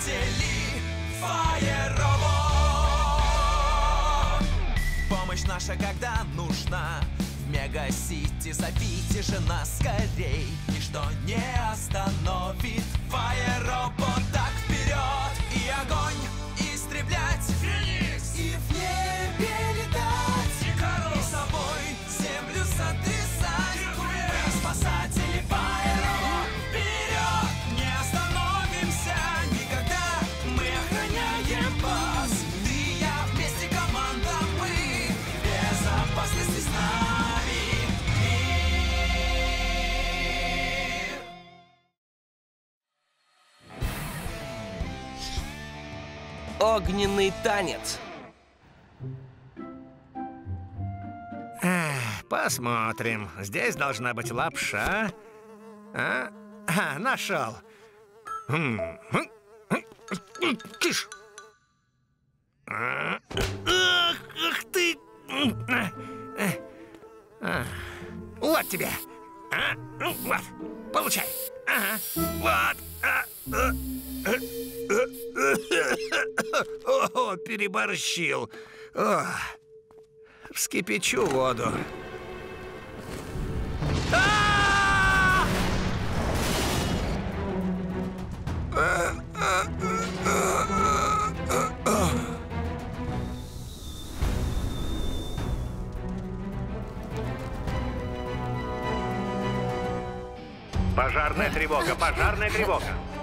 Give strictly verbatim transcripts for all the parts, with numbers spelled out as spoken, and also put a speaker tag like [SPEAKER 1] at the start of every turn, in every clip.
[SPEAKER 1] спасатели Фаер-робот. Помощь наша, когда нужна. В Мега-Сити зовите же нас скорей. Ничто не остановит Фаер-робот. Так вперед и огонь истреблять. Феникс! И в небе летать. Икарус! И собой землю сотрясать. Мы спасатели Фаер-робот. Вперед! Не остановимся никогда. Мы охраняем вас. Ты и я вместе команда. Мы в безопасности с нами.
[SPEAKER 2] Огненный танец.
[SPEAKER 3] Эх, посмотрим. Здесь должна быть лапша. А? А, нашел. Тише. Ах, ах ты. А, вот тебе. А, вот. Получай. Ага. Вот. А, а, а, О, переборщил. О, вскипячу воду. А! А, а, а, а, а.
[SPEAKER 4] Пожарная тревога, пожарная тревога.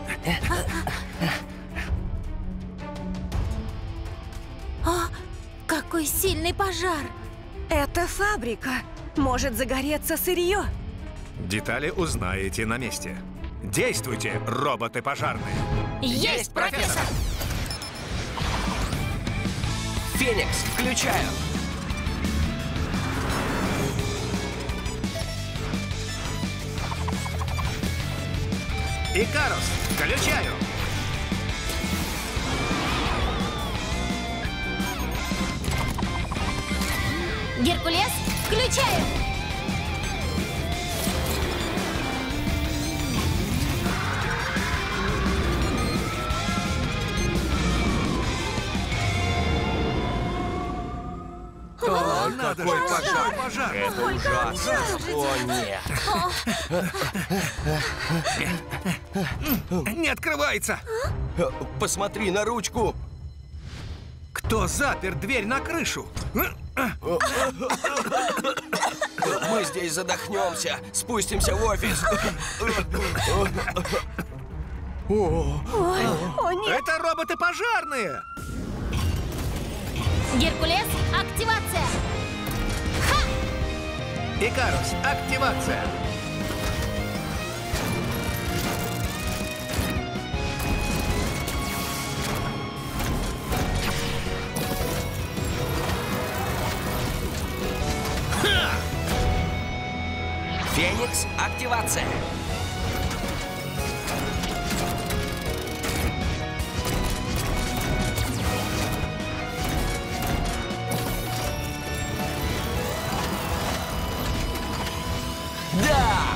[SPEAKER 5] О, какой сильный пожар!
[SPEAKER 6] Это фабрика. Может загореться сырье.
[SPEAKER 3] Детали узнаете на месте. Действуйте, роботы пожарные.
[SPEAKER 5] Есть, профессор!
[SPEAKER 2] Феникс, включаю.
[SPEAKER 3] Икарус, включаю.
[SPEAKER 5] Геркулес, включаю!
[SPEAKER 2] О,
[SPEAKER 3] Надо
[SPEAKER 2] какой
[SPEAKER 3] же,
[SPEAKER 2] пожар!
[SPEAKER 3] пожар.
[SPEAKER 2] Это ужасно! О, нет!
[SPEAKER 3] Не открывается.
[SPEAKER 2] Посмотри на ручку!
[SPEAKER 3] Кто запер дверь на крышу?
[SPEAKER 2] Мы здесь задохнемся! Спустимся в офис!
[SPEAKER 6] Ой, о нет.
[SPEAKER 3] Это роботы пожарные.
[SPEAKER 5] Геркулес, активация!
[SPEAKER 3] Икарус, активация.
[SPEAKER 2] Феникс, активация! Да!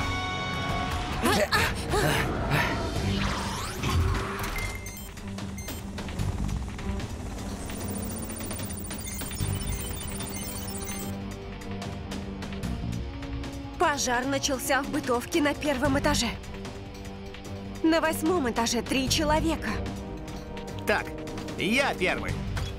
[SPEAKER 6] Пожар начался в бытовке на первом этаже. На восьмом этаже три человека.
[SPEAKER 3] Так, я первый.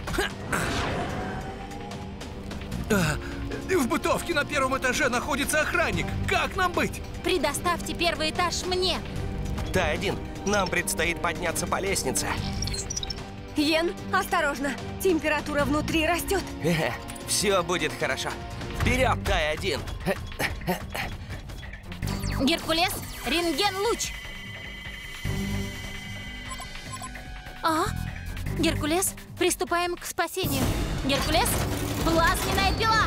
[SPEAKER 3] А, в бытовке на первом этаже находится охранник. Как нам быть?
[SPEAKER 5] Предоставьте первый этаж мне.
[SPEAKER 2] Тай один, нам предстоит подняться по лестнице.
[SPEAKER 6] Йен, осторожно. Температура внутри растет.
[SPEAKER 2] Все будет хорошо. Вперед, Тай один!
[SPEAKER 5] Геркулес, рентген-луч! А? Геркулес, приступаем к спасению. Геркулес, плазменная пила!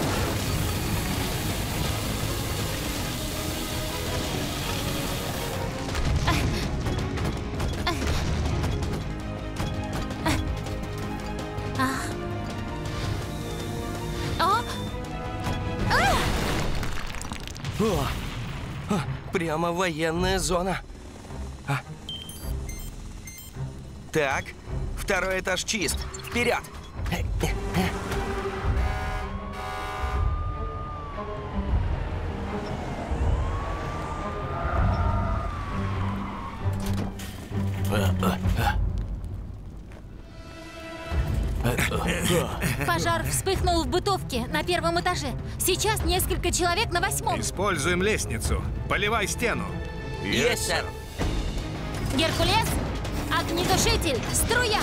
[SPEAKER 2] О, о, прямо военная зона. А? Так, второй этаж чист. Вперед!
[SPEAKER 5] Пожар вспыхнул в бытовке на первом этаже. Сейчас несколько человек на восьмом.
[SPEAKER 3] Используем лестницу. Поливай стену.
[SPEAKER 2] Есть, сэр.
[SPEAKER 5] Геркулес, огнетушитель, струя.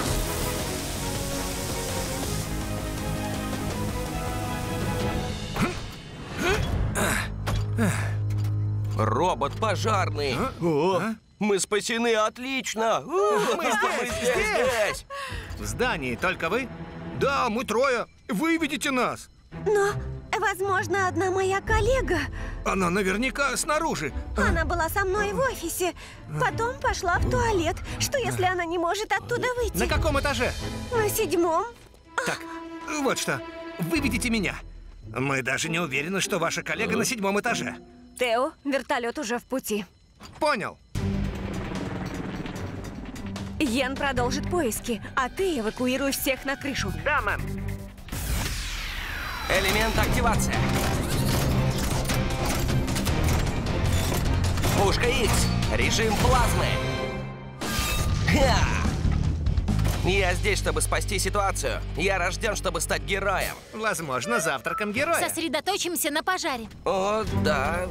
[SPEAKER 2] Робот пожарный. О, мы спасены, отлично. Мы здесь, здесь.
[SPEAKER 3] В здании только вы? Да, мы трое. Вы видите нас.
[SPEAKER 6] Но, возможно, одна моя коллега.
[SPEAKER 3] Она наверняка снаружи.
[SPEAKER 6] Она была со мной в офисе. Потом пошла в туалет. Что, если она не может оттуда выйти?
[SPEAKER 3] На каком этаже?
[SPEAKER 6] На седьмом.
[SPEAKER 3] Так, вот что. Вы видите меня. Мы даже не уверены, что ваша коллега на седьмом этаже.
[SPEAKER 6] Тео, вертолет уже в пути.
[SPEAKER 3] Понял.
[SPEAKER 6] Йен продолжит поиски, а ты эвакуируй всех на крышу.
[SPEAKER 4] Да, мэм.
[SPEAKER 2] Элемент активация. Пушка Икс. Режим плазмы. Ха! Я здесь, чтобы спасти ситуацию. Я рожден, чтобы стать героем.
[SPEAKER 3] Возможно, завтраком героя.
[SPEAKER 5] Сосредоточимся на пожаре.
[SPEAKER 2] О, да.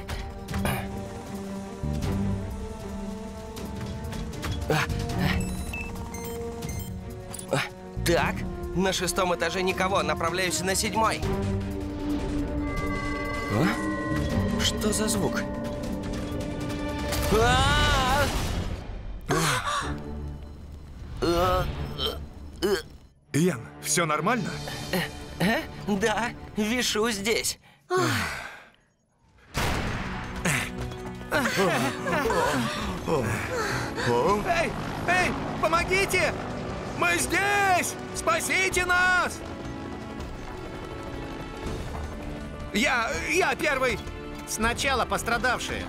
[SPEAKER 2] Так, на шестом этаже никого. Направляюсь на седьмой. А? Что за звук? А!
[SPEAKER 3] Йен, все нормально?
[SPEAKER 2] Э? Да, вишу здесь.
[SPEAKER 3] Эй, эй, помогите! Мы здесь! Спасите нас! Я, я первый! Сначала пострадавшие.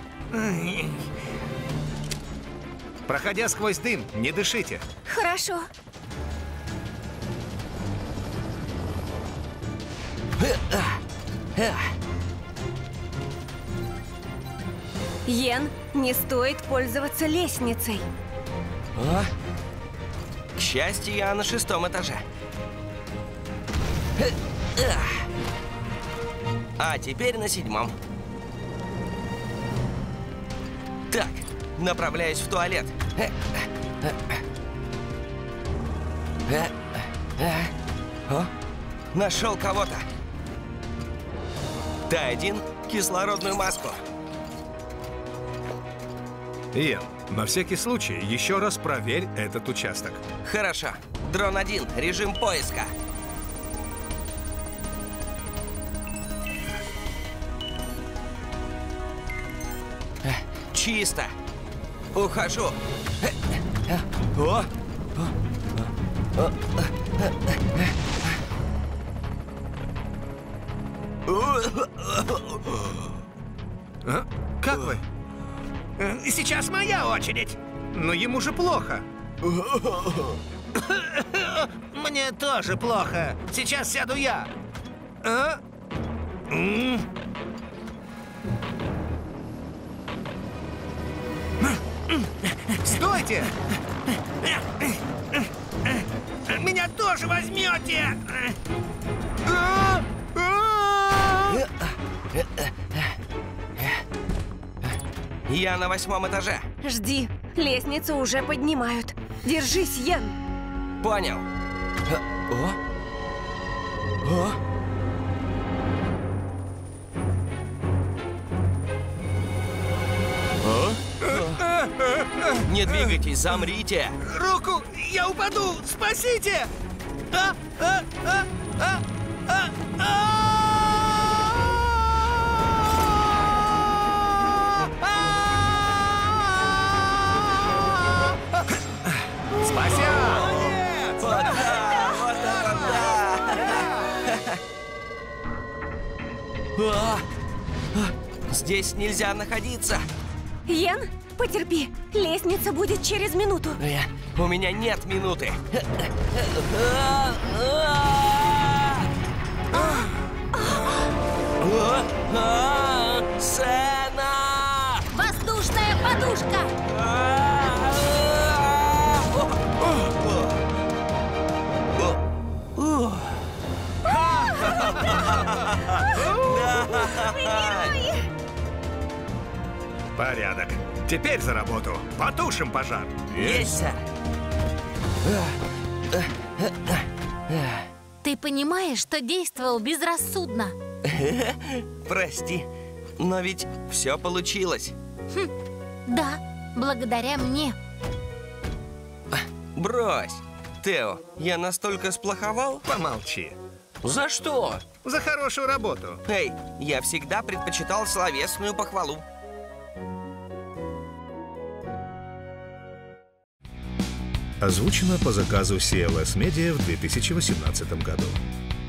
[SPEAKER 3] Проходя сквозь дым, не дышите.
[SPEAKER 6] Хорошо. Йен, не стоит пользоваться лестницей.
[SPEAKER 2] А? К счастью, я на шестом этаже. А теперь на седьмом. Так, направляюсь в туалет. О, нашел кого-то. Дай один кислородную маску.
[SPEAKER 3] Йен, на всякий случай еще раз проверь этот участок.
[SPEAKER 2] Хорошо. Дрон один, режим поиска. Чисто. Ухожу. О!
[SPEAKER 3] А? Как вы? Сейчас моя очередь. Но ему же плохо. Мне тоже плохо. Сейчас сяду я. А? М? Стойте! Меня тоже возьмете!
[SPEAKER 2] Я на восьмом этаже.
[SPEAKER 6] Жди, лестницу уже поднимают. Держись, Йен.
[SPEAKER 2] Понял. О? О? Не двигайтесь, замрите.
[SPEAKER 3] Руку! Я упаду! Спасите! А, а, а, а, а, а! Спася!
[SPEAKER 2] Вот да, вот это да! А, а, Здесь нельзя находиться.
[SPEAKER 6] Йен, Потерпи, лестница будет через минуту.
[SPEAKER 2] Э, у меня нет минуты. Сэна!
[SPEAKER 5] Воздушная подушка!
[SPEAKER 3] Порядок. Теперь за работу. Потушим пожар.
[SPEAKER 2] Есть, сэр.
[SPEAKER 5] Ты понимаешь, что действовал безрассудно?
[SPEAKER 2] Прости, но ведь все получилось.
[SPEAKER 5] Да, благодаря мне.
[SPEAKER 2] Брось. Тео, я настолько сплоховал?
[SPEAKER 3] Помолчи.
[SPEAKER 2] За что?
[SPEAKER 3] За хорошую работу.
[SPEAKER 2] Эй, я всегда предпочитал словесную похвалу.
[SPEAKER 7] Озвучено по заказу си эл эс Media в две тысячи восемнадцатом году.